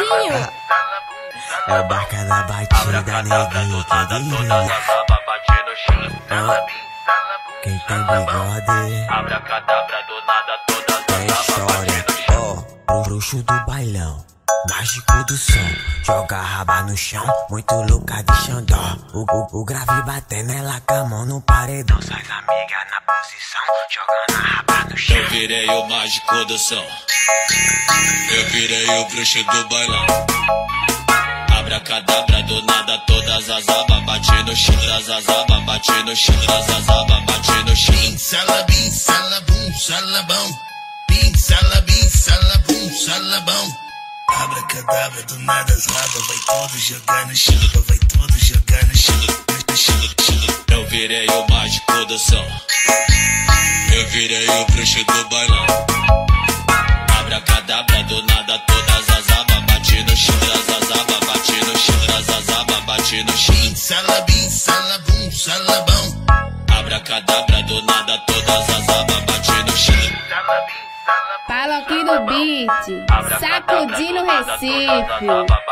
Neguinho. É o barca da batida, neguinho, que diria. Quem tem bigode Abracadabra do nada todas é história. Ó, bruxo do bailão, mágico do som, joga a raba no chão, muito louca de xandó. O grave batendo ela com a mão no paredão. Sai amiga na posição, jogando a raba no chão. Eu virei o mágico do som, eu virei o bruxo do bailão. Abracadabra do nada todas as abas, bate no chão, as abas, bate no chão, as abas, bate no chão. Bim, salabim, salabum, salabão. Bim, salabim, salabum, salabão. Abracadabra do nada as rabas, vai tudo jogar no chão, vai tudo jogar no chão. Eu virei o mágico do som, eu virei o bruxo do bailão. Abracadabra do nada todas as abas, bate no chão, as abas, bate no chão, as abas, bate no chão. Bim, salabim, salabum, salabão. Abracadabra do nada todas as abas, bate no chão. Paloquinho do beat, sacudindo o Recife.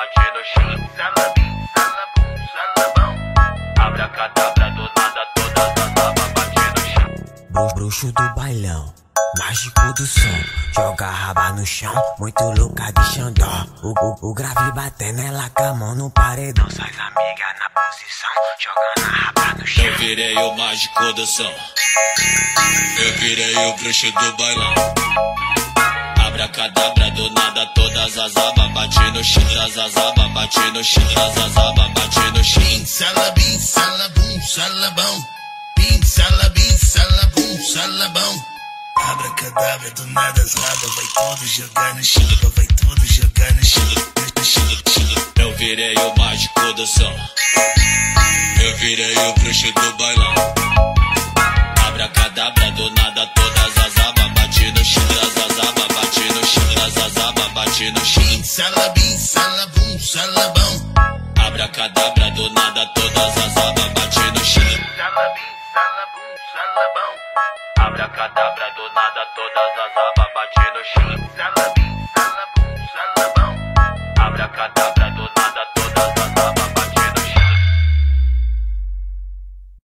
Abracadabra do nada todas as abas, bate no chão. Bruxo do bailão, mágico do som, joga a raba no chão, muito louca de xandó. O grave batendo ela com a mão no paredão. Sai amiga na posição, jogando a raba no chão. Eu virei o mágico do som, eu virei o bruxo do bailão. Abracadabra do nada todas as abas, bate no chão, as abas, bate no chão, as abas, bate no chão. Bim, salabim, salabum, salabão. Bim, salabim, salabum, salabão. Abracadabra do nada as rabas, vai tudo jogar no chão, vai tudo jogar no chão. Eu virei o mágico do som, eu virei o bruxo do bailão. Abracadabra do nada todas as abas, bate no chão, as abas, bate no chão, as abas, bate no chão. Bim, salabim, salabum, salabão. Abracadabra do nada todas as abas, bate no chão. Abracadabra do nada todas as abas, bate no chão.